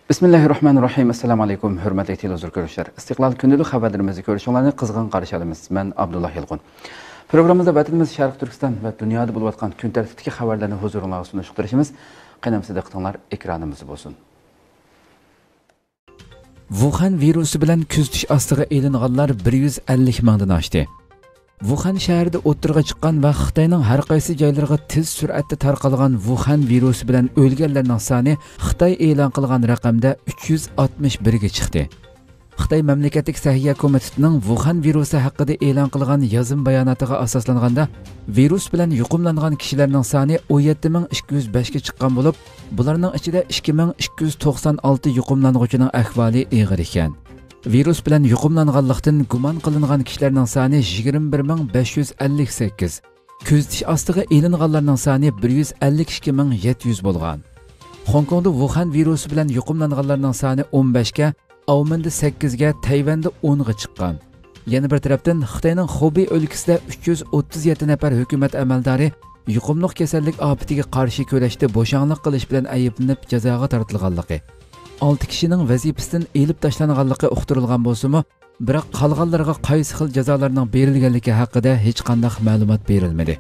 Bismillahirrahmanirrahim. Assalamu alaykum. Hürmetli televizyon görüşler. İstiklal günlük haberlerimizi görüşünlerine kızgın karşı alımız. Ben Abdullah Yılğun. Programımızda vatanımız Şarkı Türkistan ve dünyada bulup atkan gün tertipteki haberlerini huzuruna sunuşuk duruşumuz. Qanamsız diqqatinglar ekranımız olsun. Wuhan virusu bilan kuzatish ostiga elinganlar 150 mingdan oshdi. Wuhan shahrida o'tirg'a chiqqan va Xitoyning har qaysi joylariga tez sur'atda tarqalgan Wuhan virusi bilan o'lganlarning soni Xitoy e'lon qilgan raqamda 361 ga chiqdi. Xitoy mamlakatlik Sahiyya komitetining Wuhan virusi haqida e'lon qilgan yozim bayonotiga asoslanganda virus bilan yuqumlangan kishilarning soni 17205 ga chiqqan bo'lib, bularning ichida 2296 yuqumlanuvchining ahvoli og'ir ekan. Virus bilan yuqumlanganlikdan gumon qilingan kishilarning soni 21558. Kuzatish ostiga elinganlarning soni 152700 bo'lgan. Hong Kongda Wuhan virusi bilan yuqumlanganlarning soni 15 ga, Avmanda 8 ga, Tayvanda 10 ga chiqqan. Yana bir tarafdan Xitoyning Xubey o'lkasida 337 nafar hukumat amaldori yuqumliq kasallik ofatiga qarshi kurashda bo'shanliq qilish bilan ayblanib jazoga tortilganligi, 6 kishining vazifasidan elib tashlanganligi uqtirilgan bo'lsa-mu, biroq qolganlarga qaysi xil jazolarning berilganligi haqida hech qanday ma'lumot berilmadi.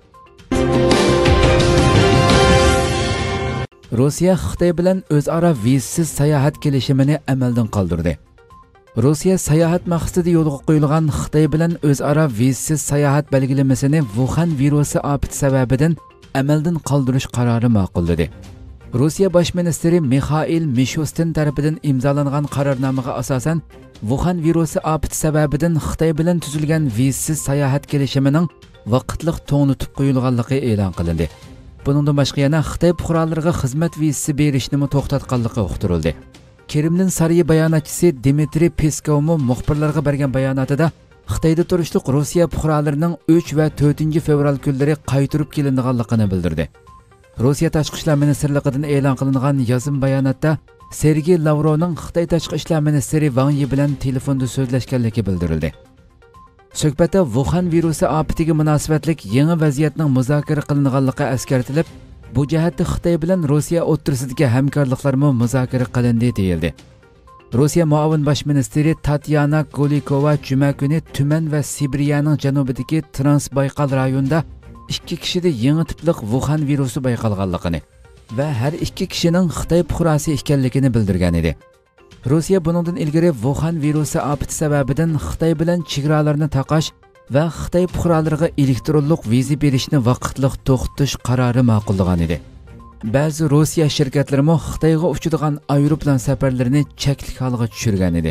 Rossiya Xitoy bilan o'zaro vizasiz sayohat kelishimini amaldan qoldirdi. Rossiya sayohat maqsadida yo'lga qo'yilgan Xitoy bilan o'zaro vizasiz sayohat belgilamasini Wuhan virusi ofati sababidan amaldan qoldirish qarori ma'qulladi. Rossiya bosh ministri Mikhail Mishustin tarafidan imzolangan qarornomaga asosan Wuhan virusi ofati sababidan Xitoy bilan tuzilgan vizasiz sayohat kelishimining vaqtliq to'xtatib qo'yilganligi e'lon qilindi. Buningdan boshqa yana Xitoy fuqarolariga xizmat vizasi berishni to'xtatganligi uqtirildi. Kremlin sariyi bayonotchisi Dmitriy Peskov muxbirlarga bergan bayonotida Xitoyda turishliq Rossiya fuqarolarining 3 va 4 fevral kunlari qaytirib kelinganligini bildirdi. Rossiya Tashqi ishlar ministrligidan e'lon qilingan yozim bayonotda Sergey Lavrovning Xitoy Tashqi ishlar ministri Wang Yi bilan telefonda so'zlashganligi bildirildi. Suhbatda Wuhan virusi ofatiga munosabatlik yangi vaziyatning muzokara qilinganligi eskartilib, bu jihatda Xitoy bilan Rossiya o'rtasidagi hamkorliklarmi muzokara qilindi deyildi. Rossiya muavin bosh ministri Tatyana Golikova juma kuni Tuman va Sibiriyaning janubidagi Transbaykal rayonida 2 kishida yangi tipliq Wuhan virusi bayqalganligini va har 2 kishining Xitoy fuqarosi ekanligini bildirgan edi. Rossiya buningdan ilgari Wuhan virusi ofati sababidan Xitoy bilan chegaralarni taqash va Xitoy fuqarolariga elektronlik viza berishni vaqtliq to'xtatish qarori ma'qullagan edi. Ba'zi Rossiya shirkatlari Xitoyga uchadigan aeroplan safarlarini cheklik holga tushirgan edi.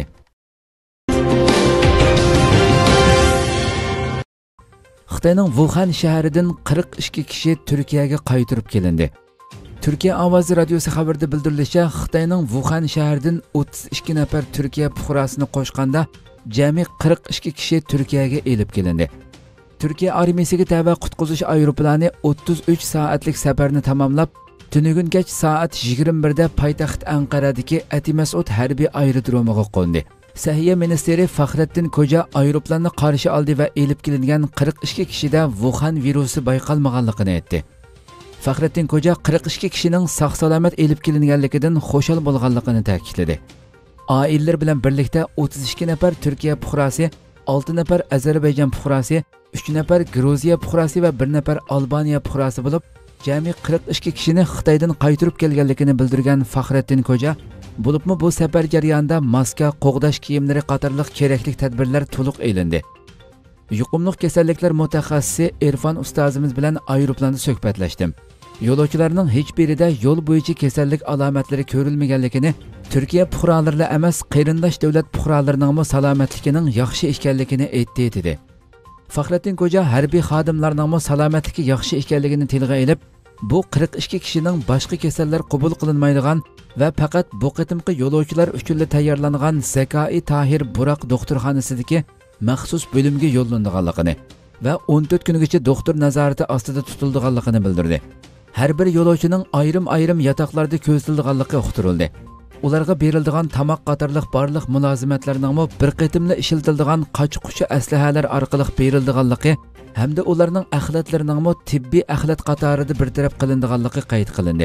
Xitoyning Wuhan shahridan 42 kishi Turkiyaga qaytirib kelindi. Turkiya ovozi radiosi xabarida bildirilishicha, Xitoyning Wuhan shahridan 32 nafar Turkiya fuqarosini qo'shganda jami 42 kishi Turkiyaga elib kelindi. Turkiya armiyasiga tava qutqizish aeroplani 33 soatlik safarni tamomlab, tunugun kech soat 21 da poytaxt Anqaradagi Ati-Mas'ud harbiy aerodromiga qo'ndi. Sahiyya ministri Faxrettin Koja aeroplanni qarshi oldi va elib kelingan 42 kishida Wuhan virusi bayqalmaganligini aytdi. Faxrettin Koja 42 kishining sog'-salomat elib kelinganligidan xushal bo'lganligini ta'kidladi. Oilalar bilan birlikda 32 nafar Turkiya fuqarosi, 6 nafar Ozarbayjon fuqarosi, 3 nafar Gruziya fuqarosi va 1 nafar Albaniya fuqarosi bo'lib, jami 42 kishini Xitoydan qaytirib kelganligini bildirgan Faxrettin Koja, bo'libmi bu safar jarayonida maska, qo'g'dash kiyimlari qatorliq kerakli tadbirlar to'liq elindi. Yuqumli kasalliklar mutaxassisi Irfon ustozimiz bilan aeroplanda suhbatlashdim. Yo'lovchilarning hech birida yo'l bo'yicha kasallik alomatlari ko'rilmaganligini, Turkiya fuqarolari emas, qarindosh davlat fuqarolarining salomatligining yaxshi ekanligini aytdi dedi. Faxrettin Koja harbiy xodimlarning salomatligi yaxshi ekanligini tilga olib, bu 42 kishining boshqa kasallar qabul qilinmaydigan va faqat bu qitimqi yo'lovchilar uchun tayyorlangan Zakoi Tahir Buroq doktorxonasidagi maxsus bo'limga yo'llanganligini va 14 kungacha doktor nazorati ostida tutilganligini bildirdi. Har bir yo'lovchining ayrim-ayrim yotoqlarda ko'rsatilganligi uqtirildi. Ularga beriladigan tamoq qatorliq barliq mulozimatlarning bir qitimli ishlatiladigan qochquchi aslahalar orqali berilganligi hamda ularning axlatlarining tibbiy axlat qatorida bir taraf qilinganligi qayd qilindi.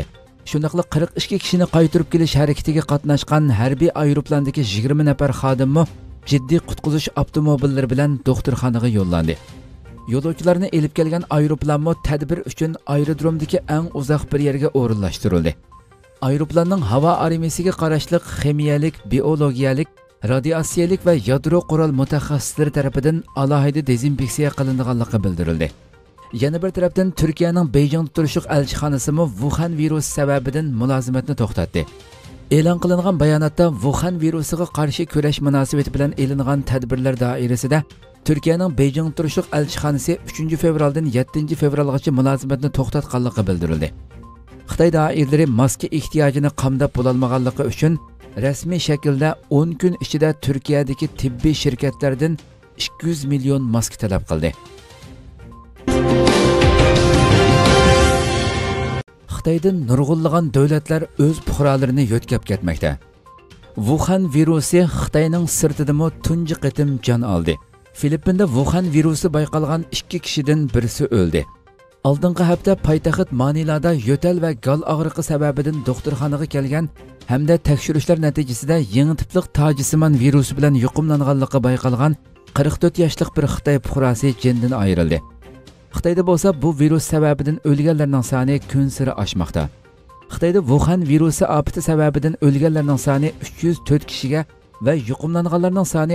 Shundaqla 42 kishini qaytarib kelish harakatiga qatnashgan harbiy aeroplandagi 20 nafar xodimmi jiddiy qutqizish avtomobillari bilan doktorxonaga yo'llandi. Yo'lovchilarni elib kelgan aeroplanmo tadbir uchun aerodromdagi eng uzoq bir yerga o'rinlashtirildi. Aeroplanning havo armiyasiga qarashli ximiyalik, biologiyalik, radiatsiyalik va yadro qurol mutaxassislari tomonidan alohida dezinfeksiya qilinganligi bildirildi. Yana bir tarafdan Turkiyaning Beijingda turishliq elchixonasi Wuhan virusi sababidan mulozimatni to'xtatdi. E'lon qilingan bayonotda Wuhan virusiga qarshi kurash munosabati bilan e'lingan tadbirlar doirasida Turkiyaning Beijingda turishliq elchixonasi 3 fevraldan 7 fevralgacha mulozimatni to'xtatganligi bildirildi. Xitoy doiralari maska ehtiyojini qamdab bo'lolmaganligi uchun rasmiy shaklda 10 kun ichida Turkiyadagi tibbiy shirkatlardan 200 million maska talab qildi. Xitoydan nurg'unlagan davlatlar o'z fuqarolarini yo'tkab ketmoqda. Wuhan virusi Xitoyning sirtidami tunji qitim jon oldi. Filippinda Wuhan virusi bayqalgan 2 kishidan birisi o'ldi. Oldingi hafta poytaxt Manilada yo'tal va gal og'riqi sababidan doktorxonaga kelgan hamda tekshirishlar natijasida yangi tiplik tojisimon virusi bilan yuqumlanganligi bayqalgan 44 yoshli bir Xitoy fuqarosi jindan ayrildi. Xitoyda bo'lsa bu virus sababidan o'lganlarning soni kun sari oshmoqda. Xitoyda Wuhan virusi ofati sababidan o'lganlarning soni 304 kishiga va yuqumlanganlarning soni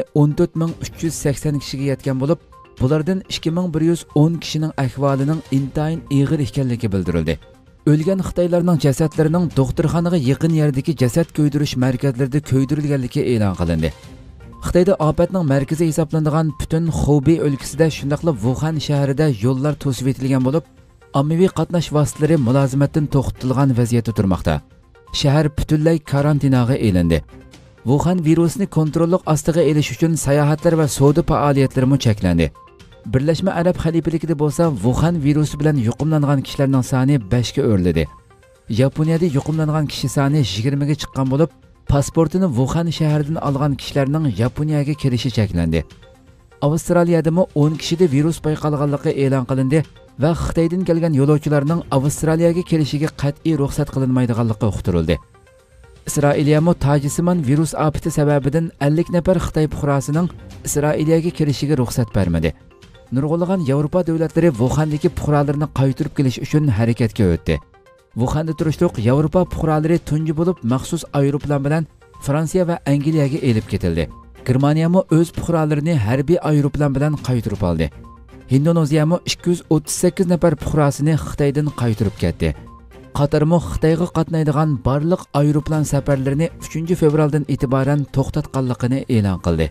14380 kishiga yetgan bo'lib, bulardan 2110 kishining ahvolining intayin og'ir ekanligi bildirildi. O'lgan Xitoylarning jasadlarining doktorxonaga yaqin yerdagi jasad ko'ydirish markazlarida ko'ydirilganligi e'lon qilindi. Xitoyda ofatning markazi hisoblanadigan butun Xubey o'lkasida shundaqla Wuhan shahrida yo'llar to'sib etilgan bo'lib, ommaviy qatnash vositalari mulozimatdan to'xtatilgan vaziyatda turmoqda. Shahar butunlay karantinaga elindi. Wuhan virusini kontrollik ostiga elish uchun sayohatlar va savdo faoliyatlari cheklandi. Birlashma Arab Xalifaligida bo'lsa, Wuhan virusi bilan yuqumlangan kishilarning soni 5 ga o'rladi. Yaponiyada yuqumlangan kishi soni 20 ga chiqqan bo'lib, pasportini Wuhan shahridan olgan kishilarning Yaponiyaga kirishi cheklandi. Avstraliyada 10 kishida virus bayqalganligi e'lon qilindi va Xitoydan kelgan yo'lovchilarning Avstraliyaga kelishiga qat'iy ruxsat qilinmaydiganligi uqtirildi. Isroiliyamo tojisimon virus ofati sababidan 50 nafar Xitoy fuqarosining Isroiliyaga kirishiga ruxsat bermadi. Nurg'unlagan Yevropa davlatlari Wuhandagi fuqarolarini qaytarib kelish uchun harakatga o'tdi. Wuhanda turishliq Yevropa fuqarolari tunji bo'lib maxsus aeroplan bilan Fransiya va Angliyaga elib ketildi. Germaniyamo o'z fuqarolarini harbiy aeroplan bilan qaytarib oldi. Indoneziyamo 238 nafar fuqarosini Xitoydan qaytarib ketdi. Qatarmo Xitoyga qatnaydigan barliq aeroplan safarlarini 3 fevraldan e'tiboran to'xtatganligini e'lon qildi.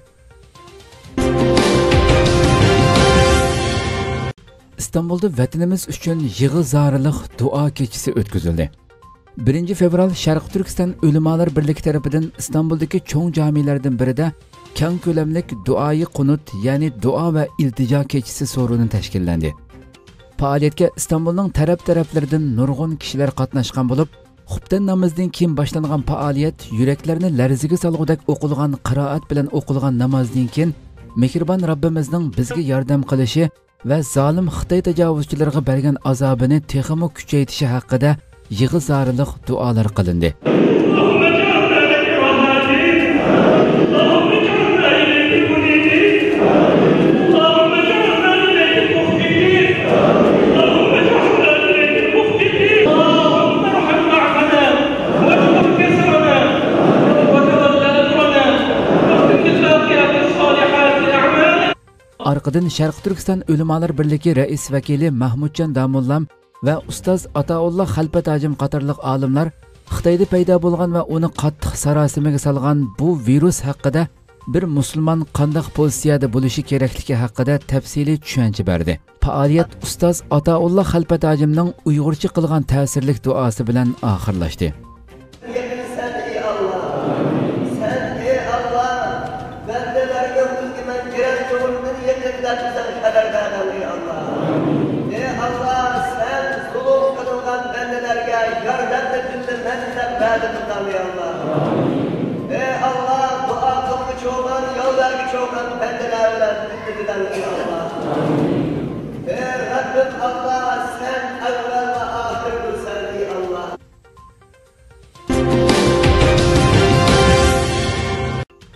İstanbul'da vatanimiz uchun yig'i-zariliq duo kechasi o'tkazildi. 1 fevral Sharq Turkiston ulamolar birligi tarafidan İstanbul'dagi cho'ng jamilardan birida keng ko'lamlik duoyi qunut, ya'ni duo va iltijo kechasi so'rini tashkillandi. Faoliyatga İstanbulning taraf-taraflaridan nurg'un kishilar qatnashgan bo'lib, xubtan namozdan keyin boshlangan faoliyat yuraklarni larziga solg'udak o'qilgan qiroat bilan o'qilgan namozdan keyin mehribon Rabbimizning bizga yordam qilishi va zolim Xitoy tajovuzchilariga bergan azobini texmo kuchaytirishi haqida yig'i-zariliq duolar qilindi. Arqadan Sharq Turkiston ulamolar birligi rais vakili Mahmudjon Damullam va ustoz Ataulloh Xalpat Ajim qatorliq olimlar Xitoyda paydo bo'lgan va uni qattiq sarosimaga solgan bu virus haqida bir musulmon qanday pozitsiyada bo'lishi kerakligi haqida tafsiliy tushuncha berdi. Faoliyat ustoz Ataulloh Xalpat Ajimning Uyg'urcha qilgan ta'sirli duosi bilan oxirlashdi.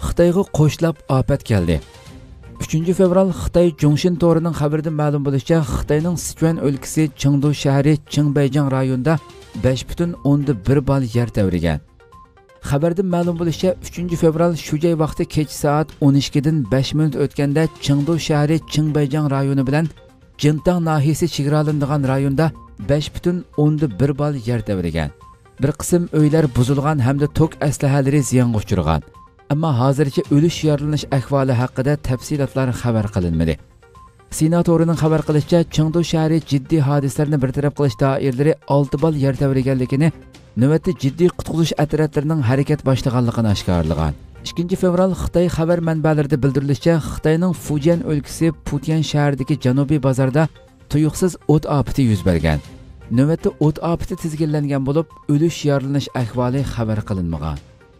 Xitoyga qo'shlab ofat keldi. 3 fevral Xitoy Zhongshin to'rining xabaridan ma'lum bo'lishicha, Xitoyning Sichuan o'lkasi Chengdu shahri Qingbeijiang rayonida 5,1 ball yer tevrigan. Xabardan ma'lum bo'lishicha, 3 fevral shu joy vaqti kech soat 12 dan 5 minut o'tganda Chengdu shahri Qingbeijiang rayoni bilan Jintang nahiyasi chegaralanadigan rayonda 5,1 ball yer tevrigan. Bir qism uylar buzilgan hamda tok aslahalari ziyonga uchragan. Ammo hozircha o'lish yaralanish ahvoli haqida tafsilotlar xabar qilinmadi. Senatorining xabar qilishicha, Chengdu shahri jiddiy hodisalarni bartaraf qilish doiralari 6 ball yer tevriganligini, navbatda jiddiy qutqazish otryadlarining harakat boshlaganligini oshkorlagan. 2 fevral Xitoy xabar manbalarida bildirilishicha, Xitoyning Fujian o'lkasi Putian shahridagi janubiy bozorda tuyuqsiz o't ofati yuz bergan. Navbatda o't ofati tizginlangan bo'lib, o'lish yaralanish ahvoli xabar qilinmagan.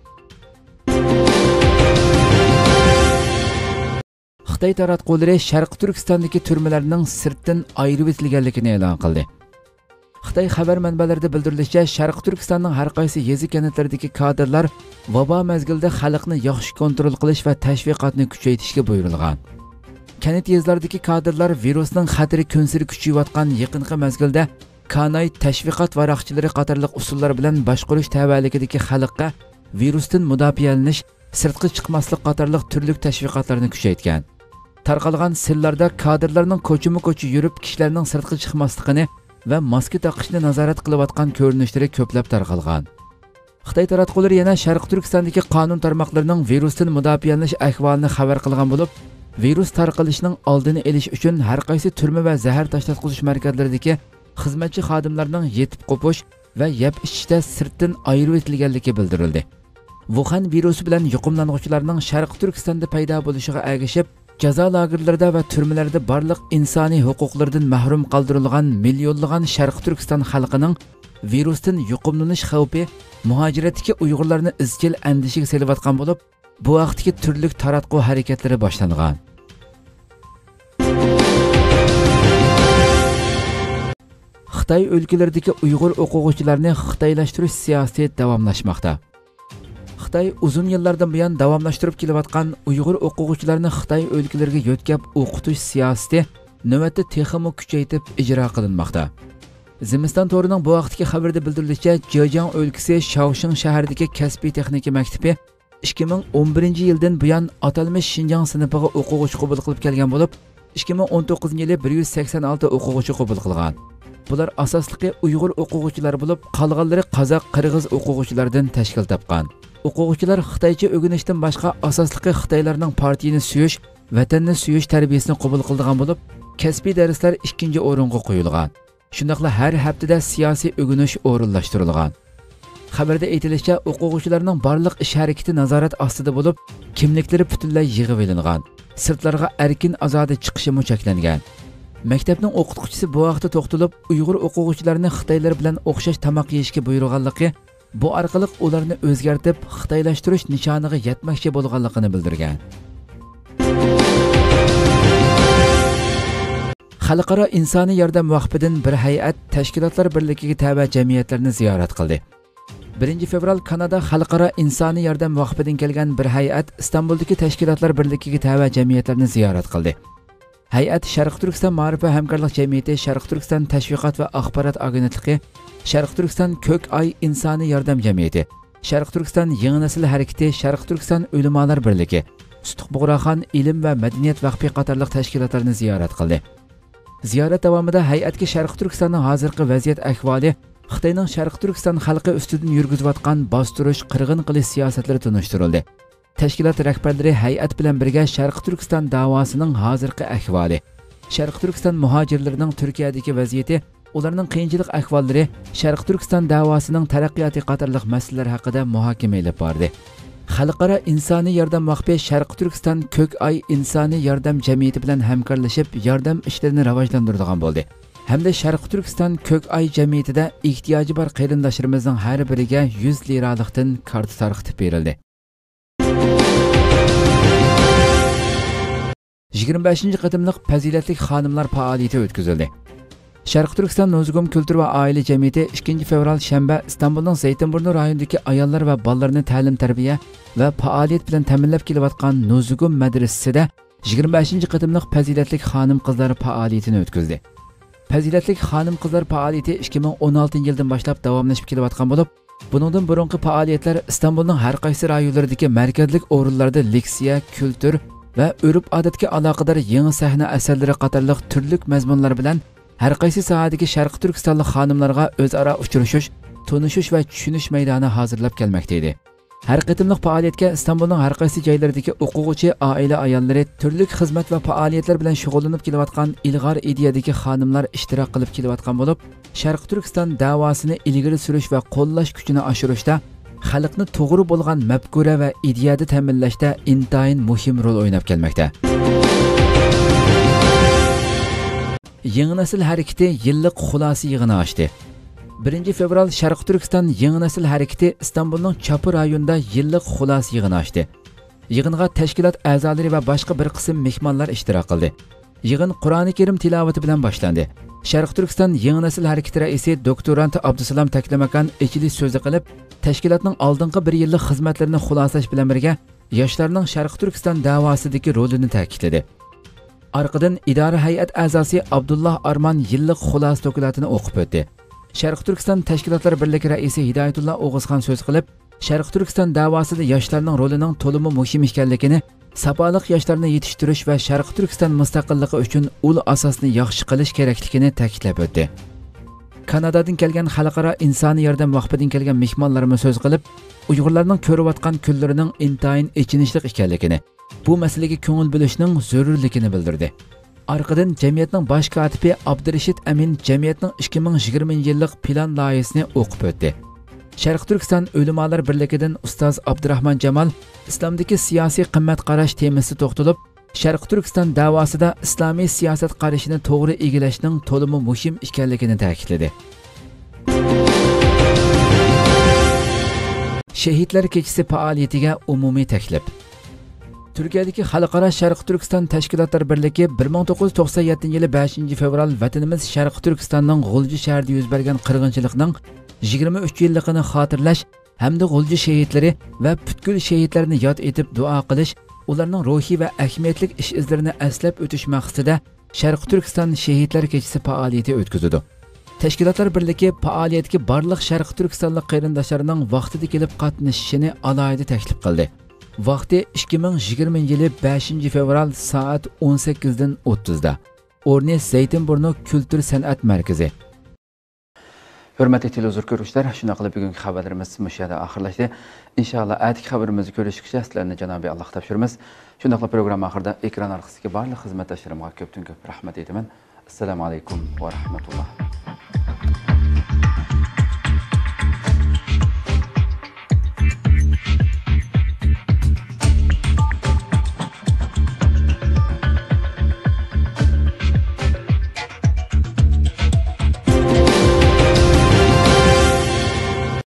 Xitoy taratqullari Sharq Turkistondagi turmalarning sirtdan ayirib etilganligini e'lon qildi. Xitoy xabar manbalarida bildirilishicha, Sharq Turkistonning har qaysi yezi kanatlaridagi kadrlar vabo mezgilida xalqni yaxshi kontrol qilish va tashviqotni kuchaytirishga buyurilgan. Kanat yezlaridagi kadrlar virusning xatiri kunsiri kuchayayotgan yaqinqi mezgilda kanay tashviqot varaqchilari qatorliq usullar bilan boshqarish tavalligidagi xalqqa virusdan mudofialanish, sirtqi chiqmaslik qatorliq turli tashviqotlarni kuchaytgan. Tarqalgan sillarda kadrlarning ko'chima-ko'chi yurib kishilarning sirtqi chiqmasligini va maska taqishni nazorat qilayotgan ko'rinishlari ko'plab tarqalgan. Xitoy taratqullari yana Sharq Turkistondagi qonun tarmoqlarining virusdan mudofialanish ahvolini xabar qilgan bo'lib, virus tarqalishining oldini olish uchun har qaysi turma va zahar tashlatqizish markazlaridagi xizmatchi xodimlarning yetib qo'pish va yeb ichishda sirtdan ayirib etilganligi bildirildi. Wuhan virusi bilan yuqumlanuvchilarning Sharq Turkistonda paydo bo'lishiga ergashib, jazo lagerlarida va turmalarda barliq insoniy huquqlardan mahrum qoldirilgan millionlagan Sharq Turkiston xalqining virusdan yuqumlanish xavfi muhojiratdagi Uyg'urlarni izchil andishiga selayotgan bo'lib, bu vaqtdagi turli taratquv harakatlari boshlangan. Xitoy o'lkalaridagi Uyg'ur o'quvchilarini xitoylashtirish siyosati davomlashmoqda. Xitoy uzun yillardan buyon davomlashtirib kelayotgan Uyg'ur o'quvchilarini Xitoy o'lkalariga yo'tkab o'qitish siyosati navbatda texmo kuchaytirib ijro qilinmoqda. Zimiston to'rining bu vaqtdagi xabarda bildirilishicha, Zhejiang o'lkasi Shaoxing shahridagi kasbiy texnika maktabi 2011-yildan buyon atalmish Xinjiang sinifiga o'quvchi qabul qilib kelgan bo'lib, 2019-yili 186 o'quvchi qabul qilgan. Bular asosligi Uyg'ur o'quvchilar bo'lib, qolganlari qozoq, qirg'iz o'quvchilardan tashkil topgan. O'quvchilar Xitoycha o'rganishdan boshqa asosligi Xitoylarning partiyani suyish, vatanni suyish tarbiyasini qabul qilgan bo'lib, kasbiy darslar ikkinchi o'ringa qo'yilgan. Shundaqla har haftada siyosiy o'rganish o'rinlashtirilgan. Xabarda aytilishicha, o'quvchilarning barliq ish harakati nazorat ostida bo'lib, kimliklari butunlay yig'ib olingan. Sirtlarga erkin azodi chiqishi cheklangan. Maktabning o'qituvchisi bu vaqtda to'xtalib, Uyg'ur o'quvchilarini Xitoylar bilan o'xshash tamoq yeyishga buyurganligi, bu orqali ularni o'zgartib, xitoylashtirish nishoniga yetmoqchi bo'lganligini bildirgan. Xalqaro insoniy yordam vaqfidan bir hay'at tashkilotlar birligiga tabe jamiyatlarni ziyorat qildi. 1 fevral Kanada Xalqaro insoniy yordam vaqfidan kelgan bir hay'at Istanbuldagi tashkilotlar birligiga tabe jamiyatlarni ziyorat qildi. Hay'at Sharq Turkiston ma'rifat va hamkorlik jamiyati, Sharq Turkiston tashviqot va axborot agentligi, Sharq Turkiston ko'k ay insoniy yordam jamiyati, Sharq Turkiston yangi nasil harakati, Sharq Turkiston ulamolar birligi, Sutuq Bug'roxon ilm va madaniyat vaqfi qatorliq tashkilotlarni ziyorat qildi. Ziyorat davomida hay'atga Sharq Turkistonning hozirgi vaziyat ahvoli, Xitoyning Sharq Turkiston xalqi ustidan yurgizayotgan bostirish, qirg'in qilish siyosatlari tunishtirildi. Tashkilot rahbarlari hay'at bilan birga Sharq Turkiston davosining hozirgi ahvoli, Sharq Turkiston muhojirlarining Turkiyadagi vaziyati, ularning qiyinchilik ahvollari, Sharq Turkiston davosining taraqqiyoti qatorliq masalalar haqida muhokama olib bordi. Xalqaro insoniy yordam vaqfi Sharq Turkiston ko'k ay insoniy yordam jamiyati bilan hamkorlashib, yordam ishlarini rivojlantiradigan bo'ldi. Hamda Sharq Turkiston ko'k ay jamiyatida ehtiyoji bor qarindoshlarimizning har biriga 100 liralikdan karta tarqatib berildi. 25-qatimliq fazilatli xonimlar faoliyati o'tkazildi. Sharq Turkiston Nozugum Kültür va Aile Cemiyeti 2 fevral shanba Istanbulning Zaytinburnu rayonidagi ayollar va bolalarni ta'lim-tarbiya va faoliyat bilan ta'minlab kelayotgan Nozugum madrasasida 25 qatimliq fazilatlik xonim-qizlar faoliyatini o'tkazdi. Fazilatlik xonim-qizlar faoliyati 2016 yildan boshlab davomlashib kelayotgan bo'lib, buningdan burungi faoliyatlar Istanbulning har qaysi rayonlaridagi markazlik o'rinlarda leksiya, kultur va urf-odatga aloqador yangi sahna asarlari qatorliq turli mazmunlar bilan har qaysi sohadagi Sharq Turkistonlik xonimlarga o'zaro uchrashish, tanishish va tushunish maydoni hozirlab kelmoqda edi. Har qatimliq faoliyatga Istanbulning har qaysi joylaridagi o'quvchi, oila ayollari, turli xizmat va faoliyatlar bilan shug'ullanib kelayotgan ilg'or ideyadagi xonimlar ishtirok qilib kelayotgan bo'lib, Sharq Turkiston da'vosini ilgari surish va qo'llash kuchini oshirishda, xalqni to'g'ri bo'lgan mafkura va ideyada ta'minlashda intayin muhim rol o'ynab kelmoqda. Yangi nasil harakati yillik xulosa yig'ini ochdi. 1 fevral Sharq Turkiston Yangi nasil harakati Istanbulning Chopur rayonida yillik xulosa yig'ini ochdi. Yig'inga tashkilot a'zolari va boshqa bir qism mehmonlar ishtirok qildi. Yig'in Qur'oni Karim tilovati bilan boshlandi. Sharq Turkiston Yangi nasil harakati raisi doktorant Abdusalom Taklamakan ichilish so'zi qilib, tashkilotning oldingi 1 yillik xizmatlarini xulosalash bilan birga yoshlarning Sharq Turkiston da'vosidagi rolini ta'kidladi. Arqadan idora hay'at a'zosi Abdulloh Arman yillik xulosa dokumentini o'qib o'tdi. Sharq Turkiston tashkilotlar birligi raisi Hidoyatulloh O'g'izxon so'z qilib, Sharq Turkiston da'vosida yoshlarning rolining to'limi muhim ekanligini, sapoliq yoshlarni yetishtirish va Sharq Turkiston mustaqilligi uchun ul asosni yaxshi qilish kerakligini ta'kidlab o'tdi. Kanadadan kelgan xalqaro insoniy yordam vaqtidan kelgan mehmonlarimiz so'z qilib, Uyg'urlarning ko'rayotgan kunlarining intayin echinishlik ekanligini, bu masalaga ko'ngil bo'lishning zarurligini bildirdi. Arqadan jamiyatning bosh kotibi Abdurashid Amin jamiyatning 2020-yillik plan loyihasini o'qib o'tdi. Sharq Turkiston ulamolar birligidan ustoz Abdurahmon Jamol islomdagi siyosiy qimmat qarash temasi to'xtalib, Sharq Turkiston da'vosida islomiy siyosat qarashini to'g'ri egallashning to'limi muhim ekanligini ta'kidladi. Shahidlar kechasi faoliyatiga umumiy taklif. Turkiyadagi Xalqaro Sharq Turkiston tashkilotlar birligi 1997-yili 5 fevral vatanimiz Sharq Turkistonning G'ulji shahrida yuz bergan qirg'inchilikning 23 yilligini xotirlash hamda G'ulji shahidlari va butkul shahidlarni yod etib duo qilish, ularning ruhiy va ahamiyatli ish izlarini aslab o'tish maqsadida Sharq Turkiston shahidlar kechasi faoliyati o'tkazadi. Tashkilotlar birligi faoliyatga barliq Sharq Turkistonlik qarindoshlarining vaqtida kelib qatnashishini alohida taklif qildi. Vaqti 2020-yili 5 fevral soat 18 dan 30 da. O'rni Zaytinburnu Kültür San'at Markazi. Hurmatli televizor ko'ruvchilar, shuna qilib bugungi xabarlarimiz mushada oxirlashdi. Inshaalloh atigi xabarimizni ko'rishgacha sizlarni Janobiy Alloh topshiramiz. Shunda qilib program oxirida ekran orqasidagi barliq xizmatdoshlarimga ko'pdan ko'p rahmat aytaman. Assalomu alaykum va rahmatulloh.